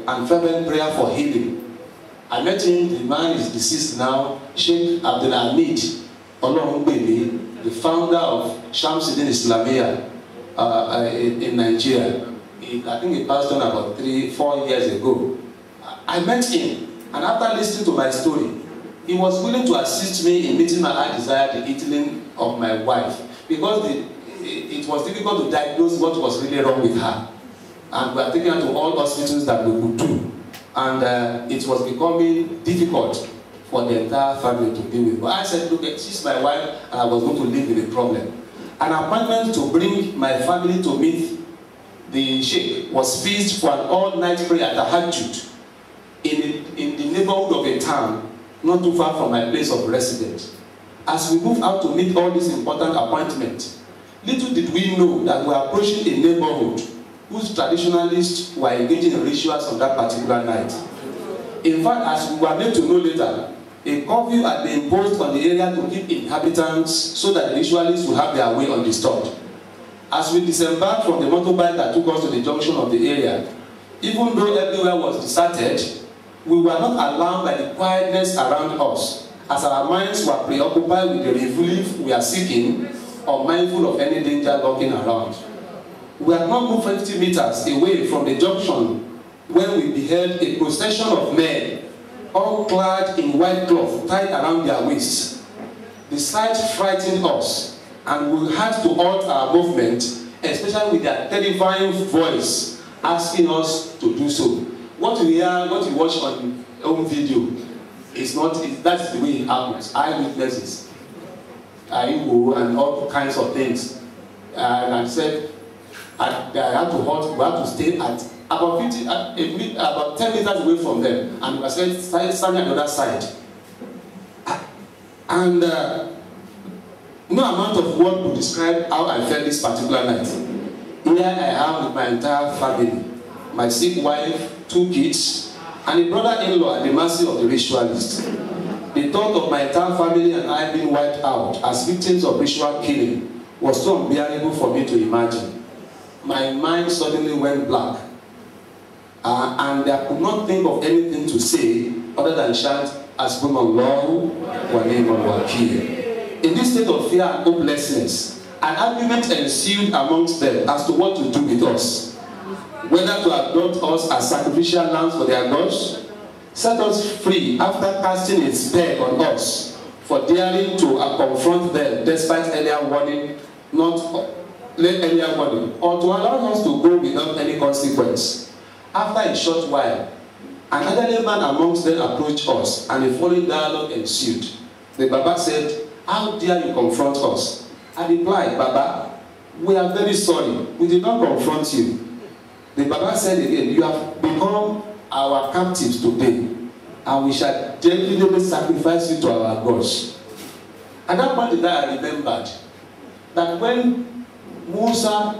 and fervent prayer for healing. I met him, the man is deceased now, Sheikh Abdul Hamid Olorungbemi, the founder of Shamsuddin Islamiyah in Nigeria. I think he passed on about 3-4 years ago. I met him, and after listening to my story, he was willing to assist me in meeting my heart desire, the healing of my wife, because it was difficult to diagnose what was really wrong with her. And we are taking her to all hospitals that we could do. And it was becoming difficult for the entire family to deal with. But I said, look, she's my wife, and I was going to live with the problem. An appointment to bring my family to meet the Sheikh was fixed for an all-night prayer at Tahajjud in the neighborhood of a town not too far from my place of residence. As we moved out to meet all these important appointments, little did we know that we were approaching a neighborhood whose traditionalists were engaging in rituals on that particular night. In fact, as we were made to know later, a curfew had been imposed on the area to keep inhabitants so that the ritualists would have their way undisturbed. As we disembarked from the motorbike that took us to the junction of the area, even though everywhere was deserted, we were not alarmed by the quietness around us, as our minds were preoccupied with the relief we are seeking or mindful of any danger lurking around. We had not moved 50 meters away from the junction when we beheld a procession of men, all clad in white cloth tied around their waists. The sight frightened us, and we had to halt our movement, especially with their terrifying voice asking us to do so. What we hear, what we watch on home video, is not, that's the way it happens. Eyewitnesses, and all kinds of things. And I said, I had to halt, we had to stay at about 10 meters away from them, and we were standing on the other side. And no amount of word would describe how I felt this particular night. Here I am with my entire family, my sick wife, 2 kids, and a brother-in-law at the mercy of the ritualist. The thought of my entire family and I being wiped out as victims of ritual killing was so unbearable for me to imagine. My mind suddenly went blank, and I could not think of anything to say other than shout, Hasbunallahu wa ni'mal wakeel. In this state of fear and hopelessness, an argument ensued amongst them as to what to do with us. Whether to adopt us as sacrificial lambs for their gods, set us free after casting a spell on us for daring to confront them despite earlier warning, or to allow us to go without any consequence. After a short while, an elderly man amongst them approached us, and the following dialogue ensued. The Baba said, "How dare you confront us?" I replied, "Baba, we are very sorry. We did not confront you." The Baba said again, "You have become our captives today, and we shall definitely sacrifice you to our gods." At that point in time, I remembered that when Musa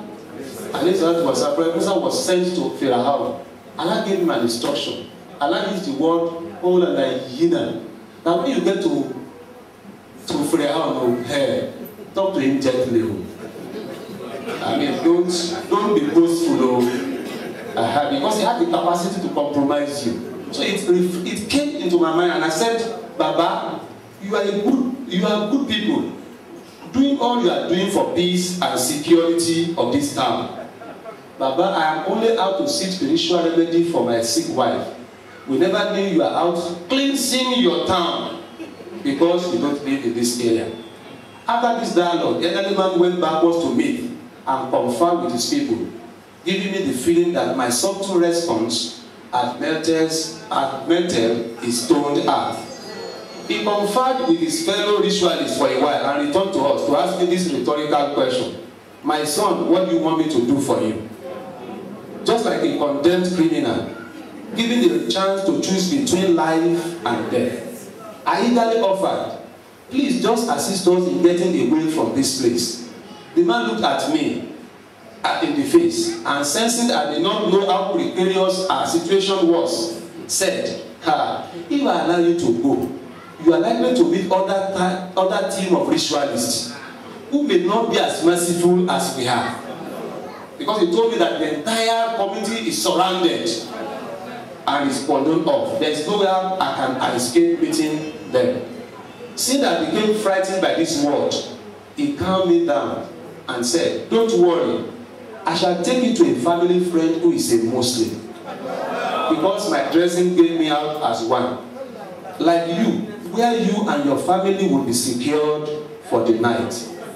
was sent to Pharaoh, Allah gave him an instruction. Allah used the word "Ola." Now when you get to Pharaoh, hey, talk to him gently. I mean, don't be boastful, because he had the capacity to compromise you. So it came into my mind, and I said, "Baba, you are good people, doing all you are doing for peace and security of this town. Baba, I am only out to seek spiritual remedy for my sick wife. We never knew you are out cleansing your town because you don't live in this area." After this dialogue, the elderly man went backwards to meet and confer with his people, giving me the feeling that my subtle response had melted his stoned heart. He conferred with his fellow ritualists for a while and returned to us to ask me this rhetorical question: "My son, what do you want me to do for you?" Just like a condemned criminal, given the chance to choose between life and death, I eagerly offered, "Please just assist us in getting away from this place." The man looked at me in the face, and sensing that I did not know how precarious our situation was, said, "If I allow you to go, you are likely to meet other team of ritualists who may not be as merciful as we are." Because he told me that the entire community is surrounded. and is pardoned off. There is nowhere I escape meeting them. Seeing that I became frightened by this word, he calmed me down and said, don't worry, I shall take you to a family friend who is a Muslim, because my dressing gave me out as one. Like you, where you and your family will be secured for the night.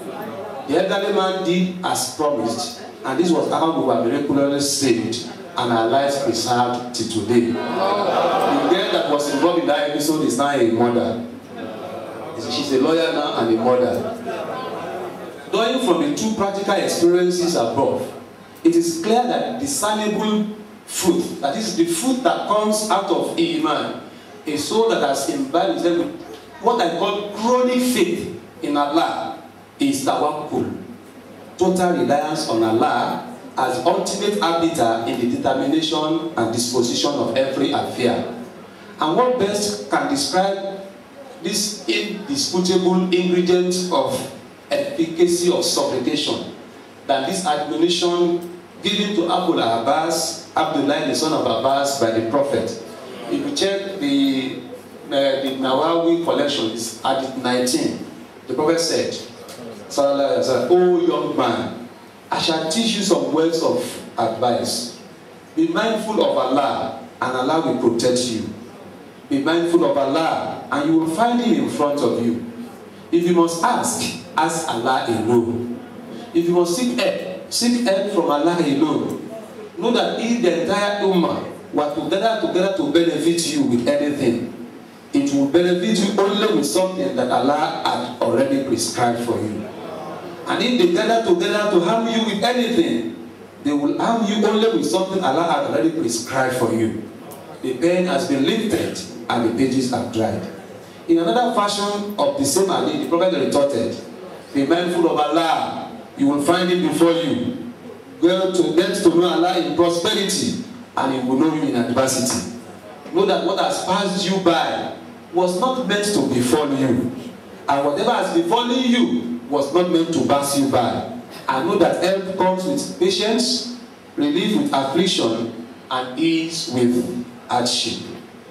The elderly man did as promised, and this was how we were miraculously saved and our lives preserved till today. The girl that was involved in that episode is now a mother. She's a lawyer now and a mother. Going from the two practical experiences above, it is clear that discernible fruit, that is the fruit that comes out of Iman, a soul that has imbibed with what I call chronic faith in Allah, is tawakkul. Total reliance on Allah as ultimate arbiter in the determination and disposition of every affair. And what best can describe this indisputable ingredient of efficacy of supplication than this admonition given to Abu Abbas, Abdullah the son of Abbas, by the Prophet. If you check the Nawawi collections at 19, the Prophet said, Sallallahu Alaihi Wasallam, "Oh young man, I shall teach you some words of advice. Be mindful of Allah, and Allah will protect you. Be mindful of Allah, and you will find Him in front of you. If you must ask Allah alone. If you must seek help from Allah alone. Know that if the entire Ummah were together to benefit you with anything, it will benefit you only with something that Allah had already prescribed for you. And if they gather together to harm you with anything, they will harm you only with something Allah had already prescribed for you. The pen has been lifted and the pages are dried." In another fashion of the same hadith, the Prophet retorted, "Be mindful of Allah, you will find Him before you. Get to know Allah in prosperity, and He will know you in adversity. Know that what has passed you by was not meant to befall you, and whatever has befallen you was not meant to pass you by. And know that help comes with patience, relief with affliction, and ease with hardship."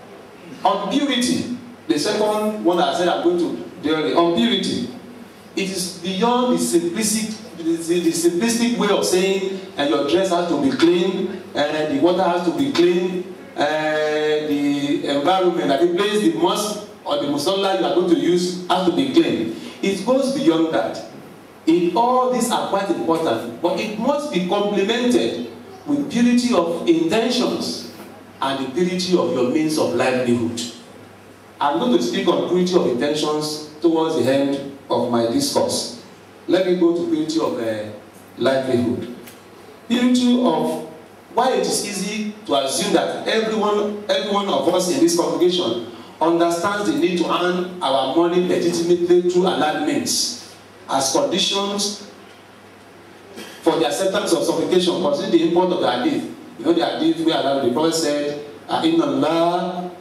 On purity, the second one that I said I'm going to deal on purity, it is beyond the simplistic way of saying your dress has to be clean, the water has to be clean, the environment, that the place, the mosque or the musalla you are going to use has to be clean. It goes beyond that. All these are quite important, but it must be complemented with purity of intentions and the purity of your means of livelihood. I'm going to speak on purity of intentions towards the end of my discourse. Let me go to purity of livelihood. Purity of why it is easy to assume that every one of us in this congregation understands the need to earn our money legitimately through halal means as conditions for the acceptance of supplication, considering the import of the hadith. You know the hadith where the Prophet said, "Inna Allah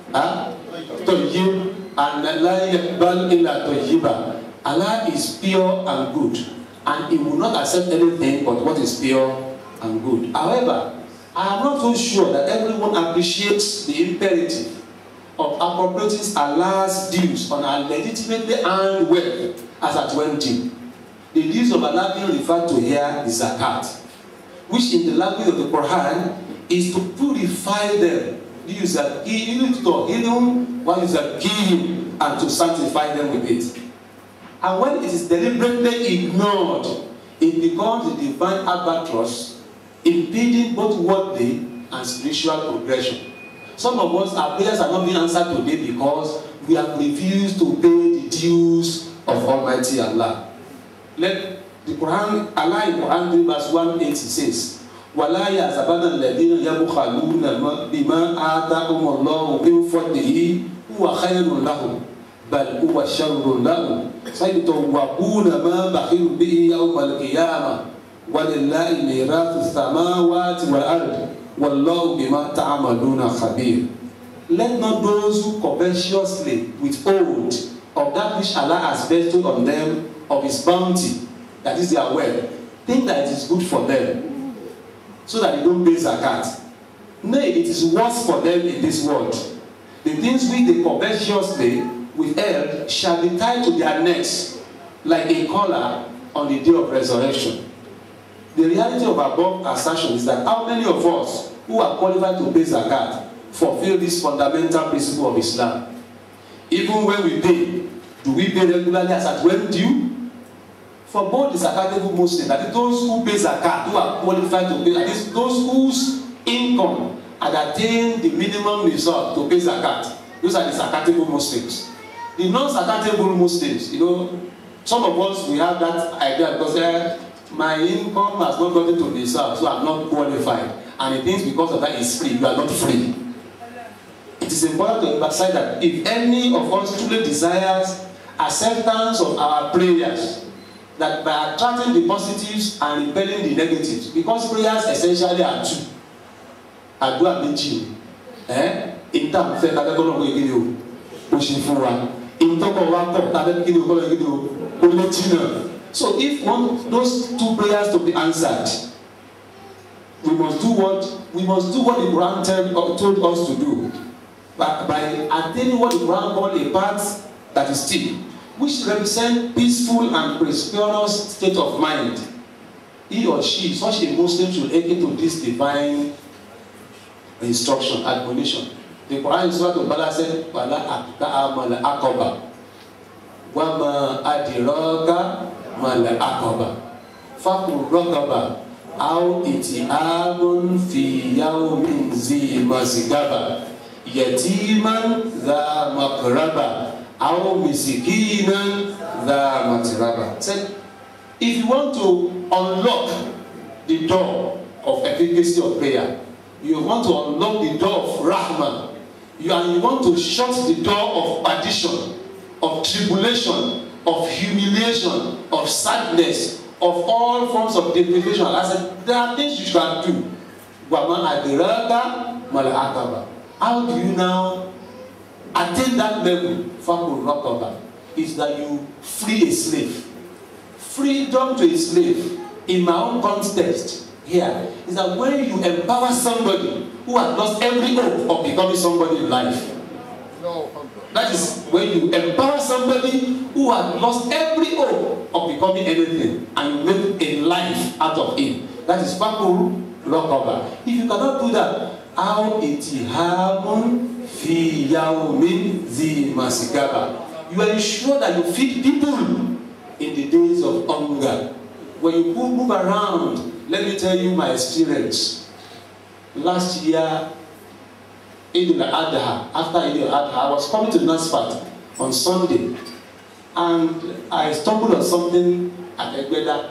tayyib and la yaqbal illa tayyiba." Allah is pure and good, and He will not accept anything but what is pure and good. However, I am not so sure that everyone appreciates the imperative of appropriating Allah's dues on our legitimately earned wealth as at when due. The dues of Allah being referred to here is zakat, which in the language of the Quran is to purify them. And to sanctify them with it. And when it is deliberately ignored, it becomes a divine albatross, impeding both worldly and spiritual progression. Some of us, our prayers are not being answered today because we have refused to pay the dues of Almighty Allah. Let the Quran, Allah in Quran 3 verse 180 says, وَلَا يَحْسَبَنَّ الَّذِينَ يَبْخَلُونَ بِمَا آتَاهُمُ اللَّهُ مِنْ فَضْلِهِ هُوَ خَيْرٌ لَهُمْ بَلْ هُوَ شَرٌّ لَهُمْ سَيُطَوَّقُونَ مَا بَخِلُوا بِهِ يَوْمَ الْقِيَامَةِ وَلِلَّهِ مِيرَاثُ السَّمَاوَاتِ وَالْأَرْضِ وَاللَّهُ بِمَا تَعْمَلُونَ خَبِيرٌ. Let not those who covetously withhold of that which Allah has bestowed on them of His bounty, that is their wealth, think that it is good for them, so that they don't pay zakat. Nay, it is worse for them in this world. The things which they covetously withheld shall be tied to their necks like a collar on the day of resurrection. The reality of above assertion is that how many of us who are qualified to pay zakat fulfill this fundamental principle of Islam? Even when we pay, do we pay regularly as at when due? For both the zakatable Muslims, that is those who pay zakat, who are qualified to pay, that is those whose income had attained the minimum result to pay zakat, those are the zakatable Muslims. The non-zakatable Muslims, you know, some of us, we have that idea because my income has not gotten to this house, so I'm not qualified. And it means because of that is free, you are not free. It is important to emphasize that if any of us truly desires acceptance of our prayers, that by attracting the positives and repelling the negatives, because prayers essentially are two. Àdúrà méjì. Ìta fẹ́ ká kẹ́kọ̀ọ́ náà wọ́n o. Ó ṣe fún wa. Ìtọ́kọ̀ wa pọ̀ ká fẹ́ kíni o kọ́ lọ́ọ́ o. Ó lé tí náà. So if those two prayers to be answered, we must do what the Quran told us to do. By attaining what the Quran called a path that is steep, which represents peaceful and prosperous state of mind. He or she, such a Muslim, should adhere to this divine instruction, admonition. The Quran in Surah Al-Baqarah said, "Wala aqta'a aqaba, wa ma adraka mal aqaba, faqur raqaba, aw iti'amun fi yawmin zi masgaba, yatiman dha maqraba, aw miskinan dha matraba." Said, if you want to unlock the door of efficacy of prayer, you want to unlock the door of rahmah, you want to shut the door of perdition, of tribulation, of humiliation, of sadness, of all forms of deprivation. I said, there are things you can do. How do you now attain that level? Is that you free a slave. Freedom to a slave, in my own context here, is that when you empower somebody who has lost every hope of becoming somebody in life. That is when you empower somebody who has lost every hope of becoming anything, and you make a life out of him. That is Fakul Rokaba. If you cannot do that, how itihamun fi yawmin zi masigaba, you are sure that you feed people in the days of hunger. When you move around, let me tell you my experience. Last year, Eid al-Adha, after Eid al-Adha, I was coming to Nasfat on Sunday, and I stumbled on something at Egbeda.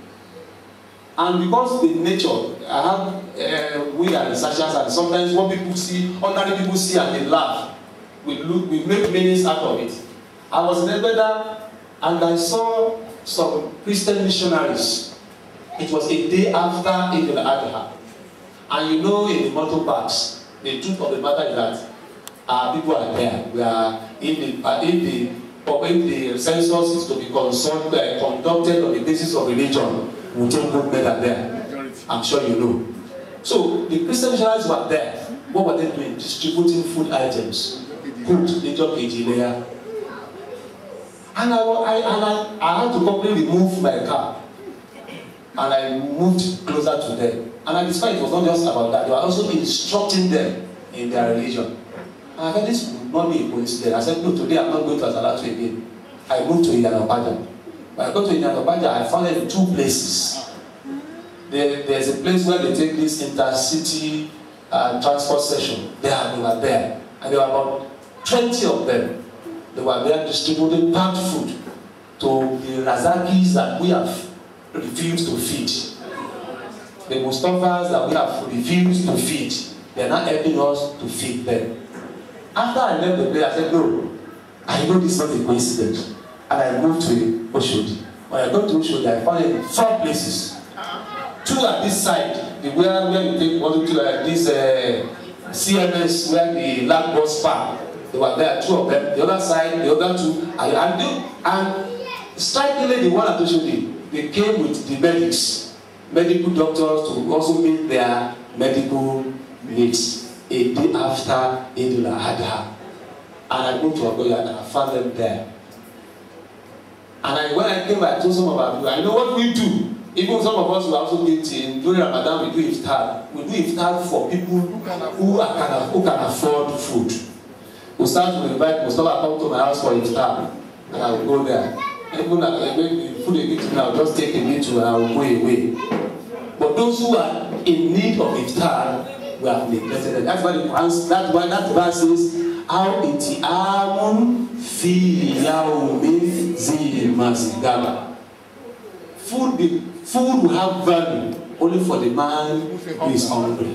And because the nature, I have, we are researchers, and sometimes what people see, ordinary people see and they laugh. We make meanings out of it. I was in Egbeda, and I saw some Christian missionaries. It was a day after Eid al-Adha. And you know, in the motor parks, the truth of the matter is that people are there. We are in the census is to be conducted on the basis of religion, we don't put better there. I'm sure you know. So the Christian missionaries were there. What were they doing? Distributing food items. Cooked, they just there. And I had to completely remove my car. And I moved closer to them. And I discovered it was not just about that. They were also instructing them in their religion. And I thought this would not be a coincidence. I said, no, today I'm not going to Asalatu again. I moved to Iyanapaja. When I got to Iyanapaja, I found them in two places. There's a place where they take this intercity transport session. They were there. And there were about 20 of them. They were there distributing packed food to the Razakis that we have refused to feed. The Mustafas that we have refused to feed. They are not helping us to feed them. After I left the place, I said, no, I know this is not a coincidence. And I moved to Oshodi. When I got to Oshodi, I found it in 4 places. 2 at this side, where you take one to this CMS, where the land was parked. They were there, 2 of them. The other side, the other 2. And strikingly, the one at Oshodi, they came with the medics, medical doctors to also meet their medical meats a day after Eid al-Adha. And I go to Agoya and I found them there. And when I came back to some of our people, I know what we do. Even some of us who are also eating during Ramadan, we do iftar. We do iftar for people who can afford food. We start to invite Mustafa come to my house for iftar, and I will go there. Even the food they give to me, I will just take a little and I will go away. But those who are in need of iftar, we have neglected them. That's why that verse says, "How itiamun fi yawmin zi masgaba." Food will have value only for the man who is hungry.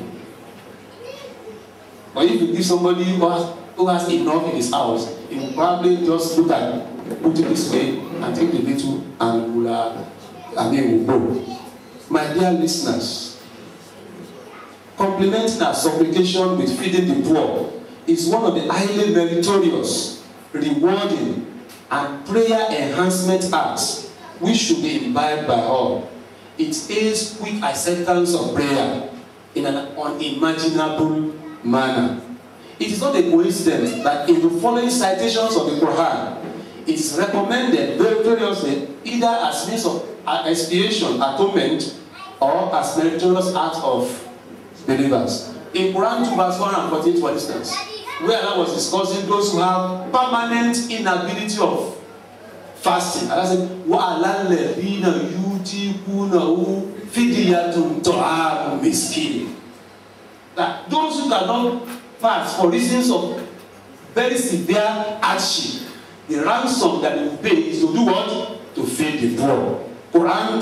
Or if you give somebody who has enough in his house, he will probably just put it this way and take the little and will go. My dear listeners, complementing our supplication with feeding the poor is one of the highly meritorious, rewarding, and prayer enhancement acts which should be imbibed by all. It is quick acceptance of prayer in an unimaginable manner. It is not a coincidence that in the following citations of the Quran, it is recommended very variously either as means of expiation, atonement, or as meritorious acts of believers. In Quran 2 verse 114, for instance, where Allah was discussing those who have permanent inability of fasting. Allah said, وَعَلَى الَّذِينَ يُوتِقُونَهُ فِدْيَةٌ طَعَامُ مِسْكِينٍ. That those who cannot fast for reasons of very severe hardship, the ransom that they will pay is to do what? To feed the poor. Quran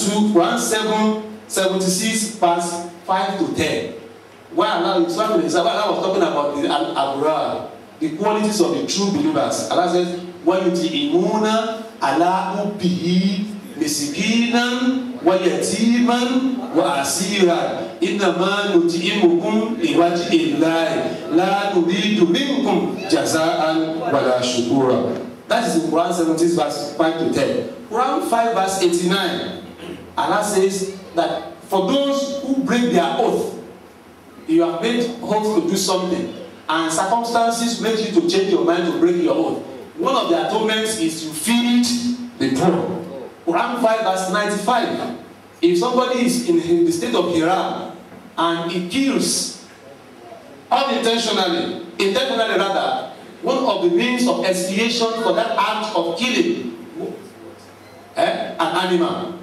7:76 verse 5 to 10. Where Allah was talking about the al-abrar, the qualities of the true believers. Allah says, وَيُطِعِمُونَ عَلَىٰ حُبِّهِ مِسْكِينًا وَيَتِيمًا وَأَسِيرًا إِنَّمَا نُطْعِمُكُمْ لِوَجْهِ اللَّهِ لَا نُرِيدُ مِنكُمْ جَزَاءً وَلَا شُكُورًا. That is in Quran 17 verse 5 to 10. Quran 5 verse 89. Allah says that for those who break their oath, you have made oath to do something, and circumstances make you to change your mind to break your oath. One of the atonements is to feed the poor. Quran 5 verse 95. If somebody is in the state of Hiram and he kills unintentionally, intentionally rather, one of the means of expiation for that act of killing an animal.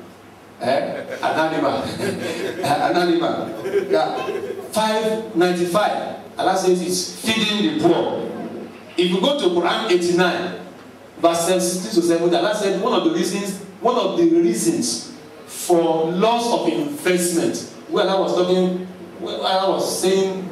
An animal. Yeah. 595. Allah says it's feeding the poor. If you go to Quran 89, verse 16 to 17, Allah said one of the reasons for loss of investment. Where Allah was saying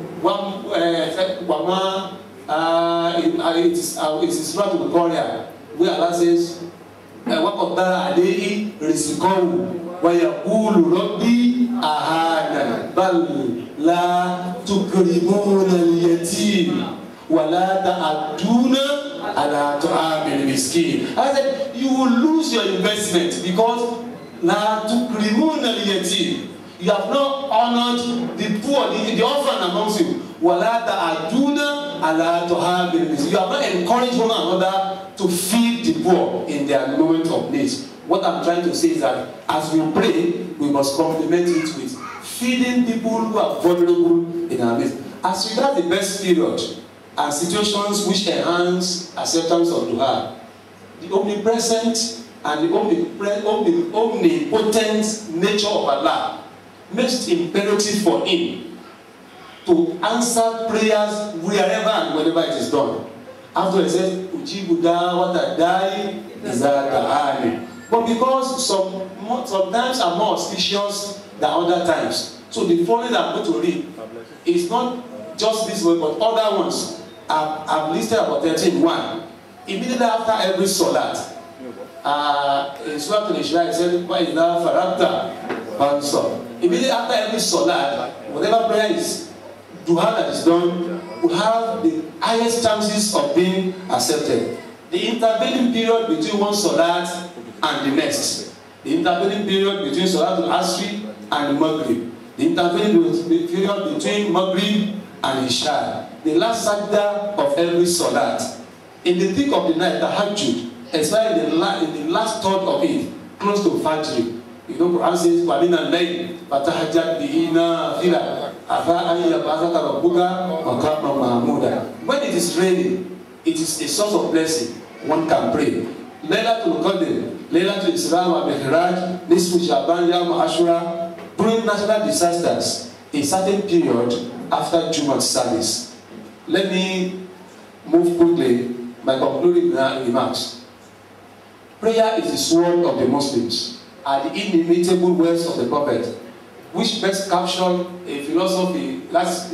it is Surah Al-Qari'ah, where Allah says, وَقَدَّرَ عَلَيْهِ رِزْقَهُ وَيَقُولُ رَبِّي أَهَانَ بَلْ لَا تُكْرِمُونَ الْيَتِيمَ وَلَا تَعَدُّونَ عَلَىٰ طَعَامِ الْمِسْكِينِ. I said, you will lose your investment because لَا تُكْرِمُونَ الْيَتِيمَ. You have not honored the poor, the orphan amongst you. وَلَا تَعَدُّونَ عَلَىٰ طَعَامِ الْمِسْكِينِ. You have not encouraged one another to feed the poor in their moment of need. What I'm trying to say is that as we pray, we must complement it with feeding people who are vulnerable in our midst. As regards the best period and situations which enhance acceptance of dua, the omnipresent and the omnipotent nature of Allah makes it imperative for Him to answer prayers wherever and whenever it is done. After he says, "Ujibu da'wata da'i iza da'ani." But because sometimes are more auspicious than other times, so the following I'm going to read is not just this one, but other ones. I've listed about 13:1. Immediately after every salat, in Surah Al-Isra, it said, "Wa'idha faragta fansab." Immediately after every salat, whatever prayer is duha that is done, will have the highest chances of being accepted. The intervening period between one salat and the next, the intervening period between salat al-asri and Maghrib, the intervening period between Maghrib and Isha, the last sajda of every salat. In the thick of the night, tahajjud, especially in the last third of it, close to Fajr. You know, Quran says, وَمِنَ اللَّيْلِ فَتَهَجَّدْ بِهِ نَافِلَةً عَسَىٰ أَن يَبْعَثَكَ رَبُّكَ مَقَامًا مَحْمُودًا. When it is raining, it is a source of blessing. One can pray. Laylatul Qadr, Laylatul Isra wa Mi'raj, Nisfu Sha'ban, Yawm Ashura. During natural disasters, a certain period after Jumat service. Let me move quickly by concluding remarks. Prayer is the sword of the Muslims, are the inimitable words of the Prophet, which best capture a philosophy. As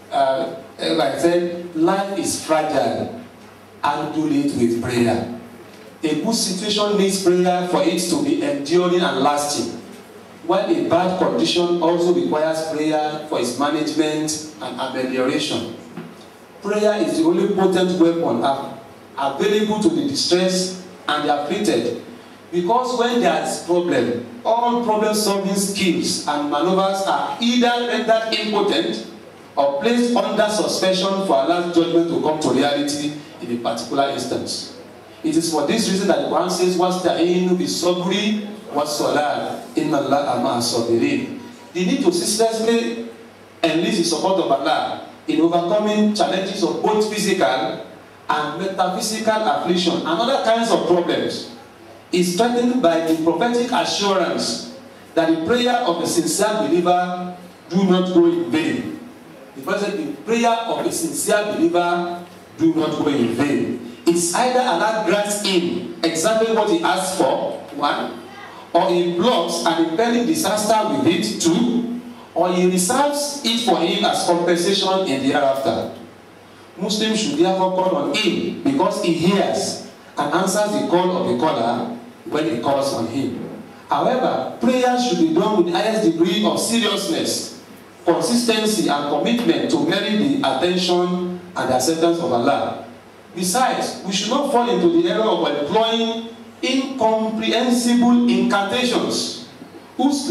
I said, life is fragile, handle it with prayer. A good situation needs prayer for it to be enduring and lasting, while a bad condition also requires prayer for its management and amelioration. Prayer is the only potent weapon available to the distressed and the afflicted, because when there is problem, all problem-solving skills and maneuvers are either rendered impotent or placed under suspension for Allah's judgment to come to reality in a particular instance. It is for this reason that the Quran says, وَاسْتَعِينُوا بِالصَّبْرِ وَالصَّلَاةِ إِنَّ اللَّهَ مَعَ الصَّابِرِينَ. The need to ceaselessly enlist the support of Allah in overcoming challenges of both physical and metaphysical affliction and other kinds of problems is strengthened by the prophetic assurance that the prayer of a sincere believer do not go in vain. The prayer of a sincere believer do not go in vain. It's either Allah grants him exactly what he asked for, one, or he blocks an impending disaster with it, two, or he reserves it for him as compensation in the hereafter. Muslims should therefore call on him because he hears and answers the call of the caller when he calls on him. However, prayer should be done with the highest degree of seriousness, consistency, and commitment to merit the attention and the acceptance of Allah. Besides, we should not fall into the error of employing incomprehensible incantations whose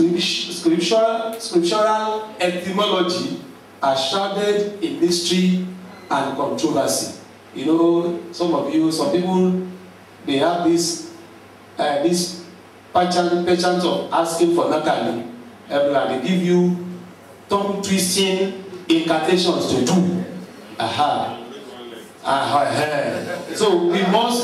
scriptural etymology are shrouded in mystery and controversy. You know, some people, they have this pattern of asking for nakali everywhere. They give you tongue twisting incantations to do. So we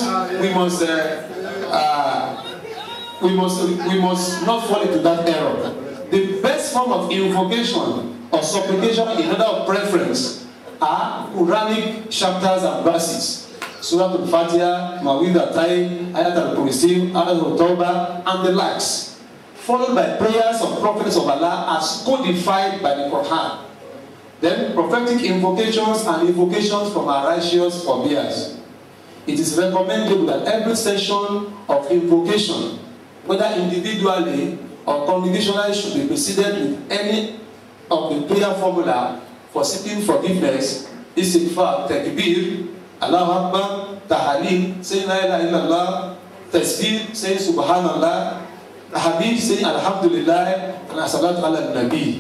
must not fall into that error. The best form of invocation or supplication in order of preference are Quranic chapters and verses. Surah Al-Fatiha, Mawidatain, Ayat Al-Kursi, Ayat Al-Tawbah, and the likes, followed by prayers of prophets of Allah as codified by the Quran. Then prophetic invocations and invocations from our righteous forebears. It is recommendable that every session of invocation, whether individually or congregationally, should be preceded with any of the prayer formula for seeking forgiveness, istighfar, takbir, Allahu Akbar, tahaleel, saying la ilaha illallah, tasbih, saying subhanallah, tahmid, saying alhamdulillah, and as-salatu ala nabi.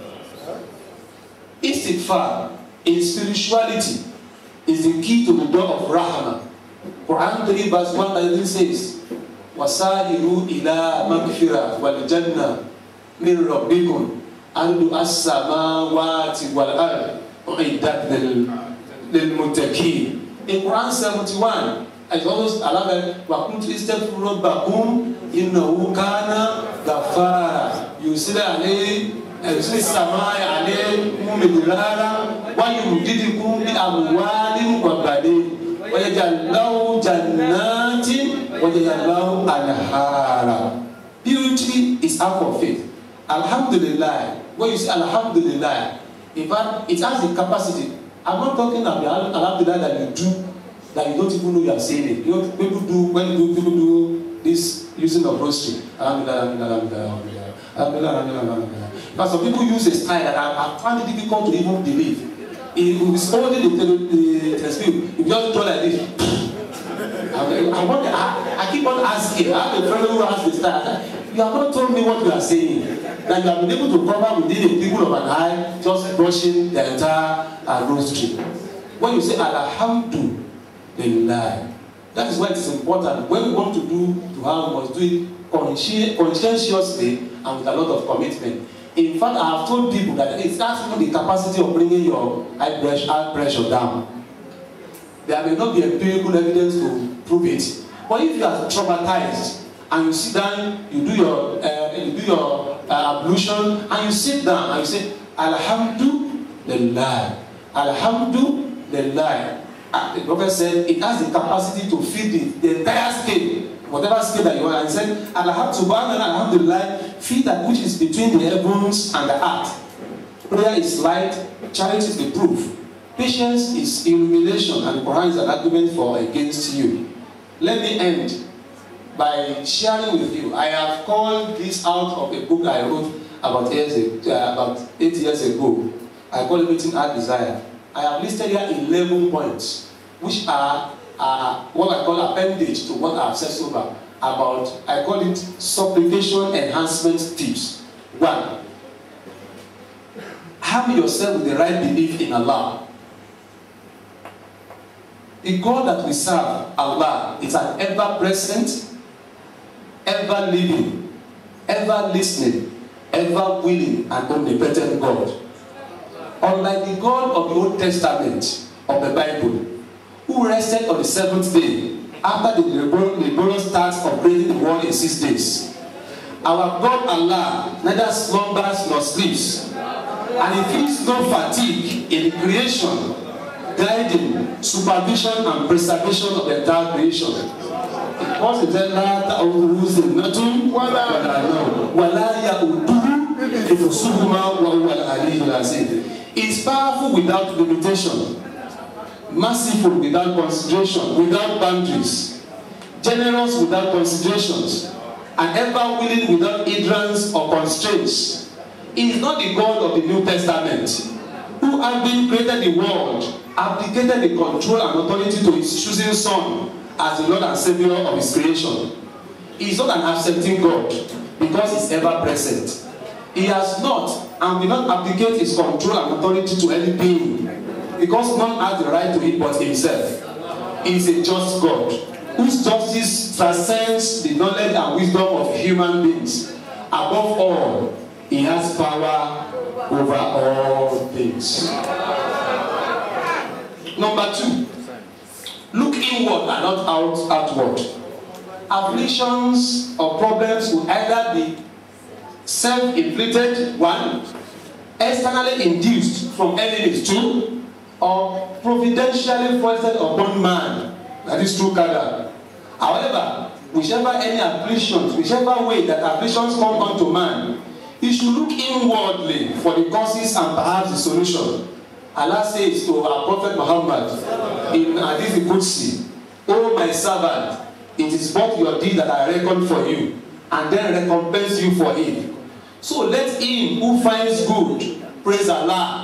Istighfar in spirituality is the key to the door of Rahmah. Quran 3 verse 1 says, وَسَارِرُوا إِلَىٰ مَغْفِرَةٍ وَالْجَنَّةِ مِنْ رَبِّكُمْ أَرْضُ السَّمَاوَاتِ وَالْأَرْضِ أُعِدَّتْ لِلْمُتَّقِينَ. In Quran 71, as always, Allah وَقُلْتُ اسْتَغْفِرُوا رَبَّكُمْ إِنَّهُ كَانَ غَفَّارًا يُرْسِلُ عَلَيْكُمْ السماء عليكم مدرارا ويمددكم بأموال وبنين ويجعل له جنات ويجعل له أنهارا. Beauty is half of faith. Alhamdulillah. When you say Alhamdulillah, in fact, it has the capacity. I'm not talking about Alhamdulillah that you do, that you don't even know you are saying it. You know, people do this using the rosary. But some people use a style that I find it difficult to even believe. It will be holding the testimony. You just go like this. I keep on asking. I have a friend who has the style. You You have not told me what you are saying. That you have been able to cover within a twinkle of an eye, just brushing the entire rosary. When you say Alhamdulillah, that is why it is important. When we want to have, we must do it conscientiously and with a lot of commitment. In fact, I have told people that it's actually the capacity of bringing your high pressure down. There may not be empirical evidence to prove it, but if you are traumatized and you sit down, you do your ablution, and you sit down and you say Alhamdulillah, Alhamdulillah. The Prophet said it has the capacity to feed the entire scale, whatever scale that you want. And he said, Alhamdulillah, feed that which is between the heavens and the earth. Prayer is light, charity is the proof, patience is illumination, and the Quran is an argument for against you. Let me end by sharing with you. I have called this out of a book I wrote about 8 years ago. I call it Meeting Our Desire. I have listed here 11 points, which are what I call appendage to what I have said so far about, I call it supplication enhancement tips. 1. Have yourself with the right belief in Allah. The God that we serve, Allah, is an ever-present, ever-living, ever-listening, ever-willing, and omnipotent God. Unlike the God of the Old Testament of the Bible, who rested on the 7th day after the laborious task of creating the world in 6 days. Our God Allah neither slumbers nor sleeps, and He feels no fatigue in the creation, guiding, supervision, and preservation of the entire creation. Because He said, "La ta'uduhu zinatun wala ya'uduhu hifzuhuma wa huwa al-aliyyul azim." Is powerful without limitation, merciful without consideration, without boundaries, generous without considerations, and ever willing without hindrance or constraints. He is not the God of the New Testament, who, having created the world, abdicated the control and authority to His chosen Son as the Lord and Savior of His creation. He is not an accepting God, because He is ever present. He has not and will not abdicate His control and authority to any being, because none has the right to it but Himself. He is a just God, whose justice transcends the knowledge and wisdom of human beings. Above all, He has power over all things. Number 2, look inward and not outward. Afflictions or problems will either be self-inflicted, 1, externally induced from enemies, 2, or providentially foisted upon man, that is true Kada. However, whichever any afflictions, whichever way that afflictions come unto man, he should look inwardly for the causes and perhaps the solution. Allah says to our Prophet Muhammad in Hadith Qudsi, "O my servant, it is but your deed that I reckon for you, and then recompense you for it. So let him who finds good praise Allah,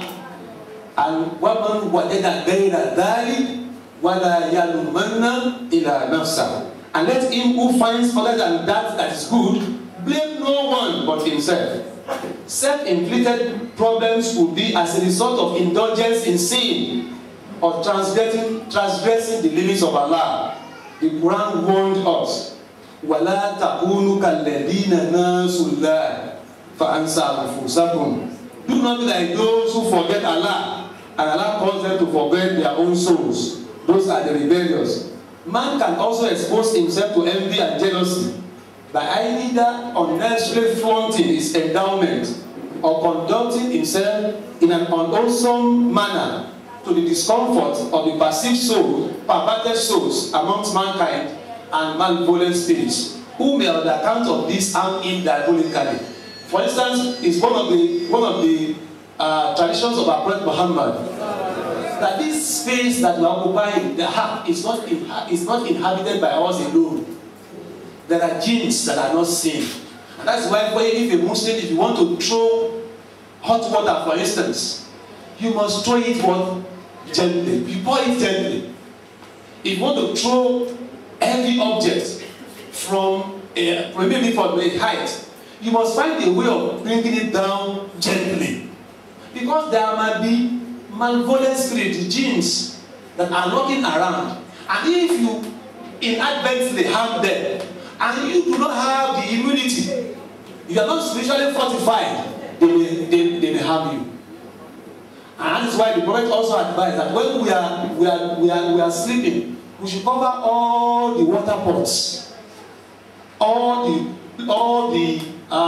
and وَمَنْ وَجَدَ غَيْرَ ذَلِكَ وَلَا يَلُمَنَّ إِلَى نَفْسَهُ. And let him who finds other than that is good blame no one but himself." Self-inflicted problems will be as a result of indulgence in sin or transgressing the limits of Allah. The Quran warned us, وَلَا تَكُونُوا كَالَّذِينَ نَاسُوا اللَّهَ فَأَنْسَاهُمْ أَنفُسَهُمْ. Do not be like those who forget Allah, and Allah calls them to forget their own souls. Those are the rebellious. Man can also expose himself to envy and jealousy by either unnecessarily flaunting his endowment or conducting himself in an unwholesome manner to the discomfort of the perceived soul, perverted souls amongst mankind and malevolent spirits, who may on account of this harm him diabolically. For instance, it's one of the traditions of our Prophet Muhammad that this space that we are occupying, the heart, is not inhabited by us alone. There are jinns that are not seen. And that's why if a Muslim, if you want to throw hot water, for instance, you must throw it gently. You pour it gently. If you want to throw heavy objects from maybe from a height, You must find a way of bringing it down gently. Because there might be malevolent spirits, jinns, that are knocking around. And if you inadvertently harm them, and you do not have the immunity, you are not spiritually fortified, they may harm you. And that is why the Prophet also advised that when we are sleeping, we should cover all the water pots, all the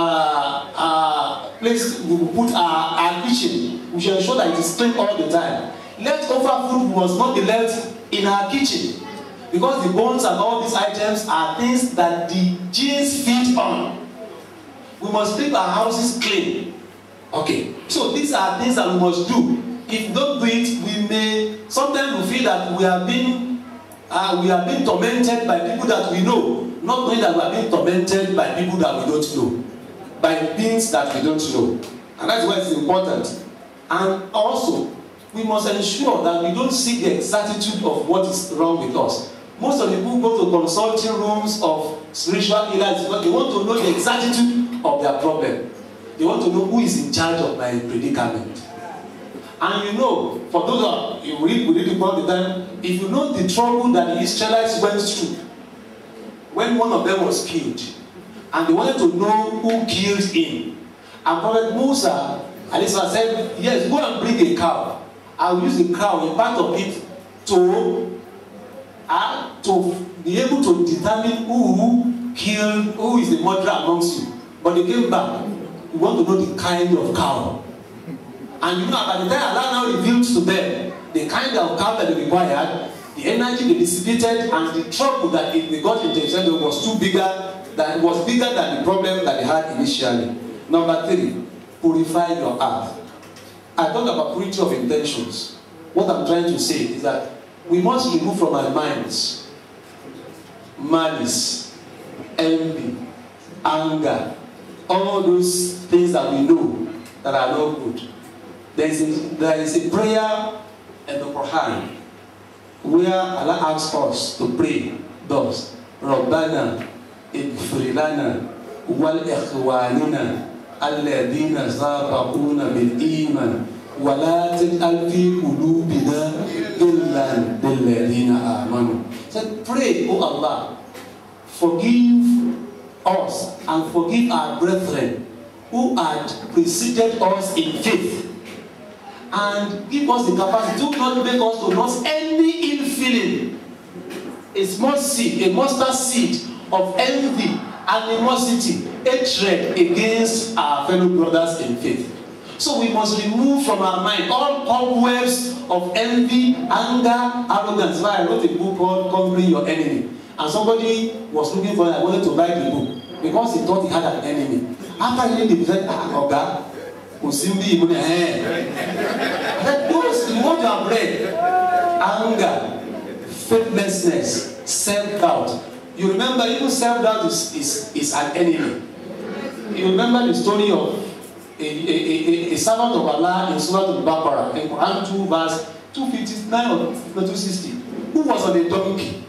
places we will put our kitchen. We should ensure that it is clean all the time. Leftover food must not be left in our kitchen, because the bones and all these items are things that the genes feed on. We must keep our houses clean. Okay, so these are things that we must do. If we don't do it, we may sometimes we feel that we are being tormented by people that we know, not knowing that we are being tormented by people that we don't know, by beings that we don't know. And that's why it's important. And also, we must ensure that we don't seek the exactitude of what is wrong with us. Most of the people go to consulting rooms of spiritual healers because they want to know the exactitude of their problem. They want to know who is in charge of my predicament. And you know, for those who we read about the time, if you know the trouble that the Israelites went through when one of them was killed, and they wanted to know who killed him, and Prophet Musa said, yes, go and bring a cow. I will use the cow, a part of it, to be able to determine who is the murderer amongst you. But they came back. We want to know the kind of cow. And you know, by the time Allah now revealed to them the kind of cow that they required, the energy they dissipated, and the trouble that they got into themselves was bigger than the problem that they had initially. Number 3, purify your heart. I talk about purity of intentions. What I'm trying to say is that we must remove from our minds malice, envy, anger, all those things that we know that are not good. There is a prayer in the Quran where Allah asks us to pray thus: Rabbana ighfir lana wal ikhwanina alladhina sabaquna bil iman wa la taj'al fi qulubina ghillan lil ladhina amanu. So pray, oh Allah, forgive us and forgive our brethren who had preceded us in faith, and give us the capacity to not make us to lose any ill feeling, a mustard seed of envy, animosity, hatred against our fellow brothers in faith. So we must remove from our mind all cobwebs of envy, anger, arrogance. I wrote a book called Conquering Your Enemy, and somebody was looking for it. I wanted to buy the book because he thought he had an enemy. After reading the book, he said, Oga, Usimbi, those you want to have read: anger, faithlessness, self-doubt. You remember, even self-doubt is an enemy. You remember the story of a servant of Allah in Surah Al-Baqarah, in Quran 2 verse 259 or 260, who was on a donkey.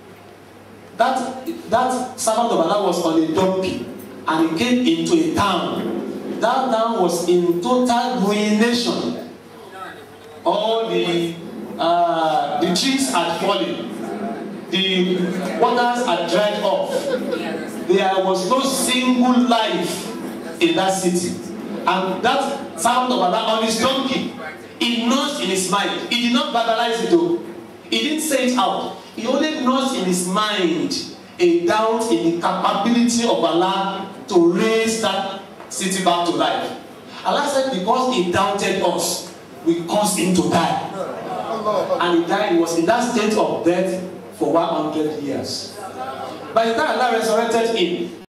That servant of Allah was on a donkey, and he came into a town. That town was in total ruination. All the trees had fallen, the waters had dried off. There was no single life in that city. And that servant of Allah on his donkey, he nursed in his mind. He did not verbalize it though. He didn't say it out. He only nursed in his mind a doubt in the capability of Allah to raise that city back to life. Allah said, because he doubted us, we caused him to die. And he died. He was in that state of death for 100 years. By the time Allah resurrected him,